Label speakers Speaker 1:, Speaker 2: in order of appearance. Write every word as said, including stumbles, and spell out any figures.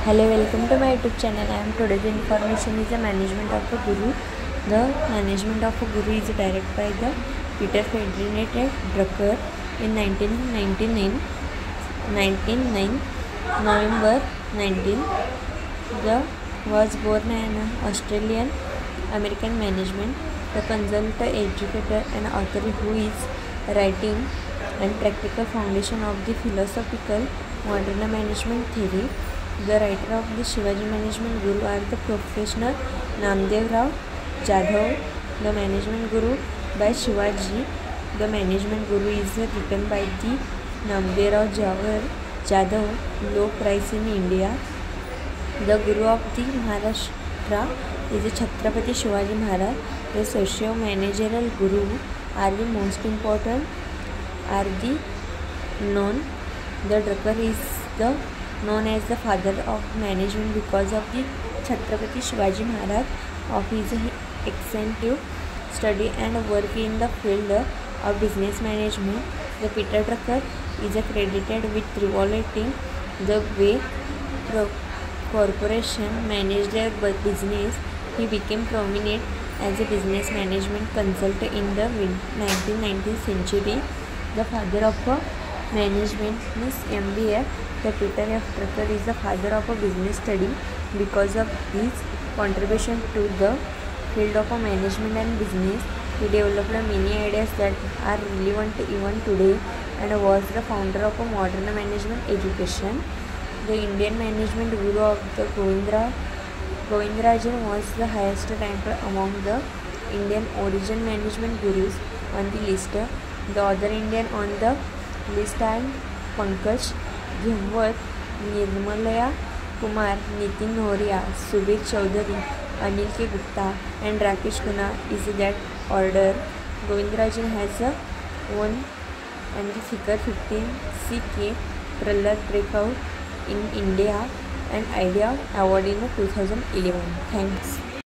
Speaker 1: Hello, welcome to my YouTube channel. I am today's information is the management of a guru. The management of a guru is directed by the Peter Friedrich Drucker in nineteen ninety-nine. November nineteenth. The was born an Australian American management, the consultant, educator, and author who is writing and practical foundation of the philosophical modern management theory. The writer of the Shivaji Management Guru are the professional Namdev Rao Jadhav, the Management Guru by Shivaji. The Management Guru is written by the Namdev Rao Jadhav, low price in India. The Guru of the Maharashtra is Chhatrapati Shivaji Maharaj. The socio-managerial Guru are the most important are the known. The Drucker is the known as the father of management because of the Chhatrapati Shivaji Maharaj of his extensive study and work in the field of business management. The Peter Drucker is credited with revolutionizing the way corporation manage their business. He became prominent as a business management consultant in the mid nineteenth century. The father of management means M B A. The Peter F. Drucker is the father of a business study because of his contribution to the field of management and business. He developed many ideas that are relevant even today and was the founder of a modern management education. The Indian management guru of the Govindra Govindarajan was the highest ranked among the Indian origin management gurus on the list. The other Indian on the list are Pankaj Ghemwat, Nirmalaya Kumar, Nitin Nohria, Subir Chaudhary, Anil K. Gupta, and Rakesh Khanna is that order. Govindarajan has a won and the figure fifteen C K Prahlad Breakout in India and Idea Award in two thousand eleven. Thanks.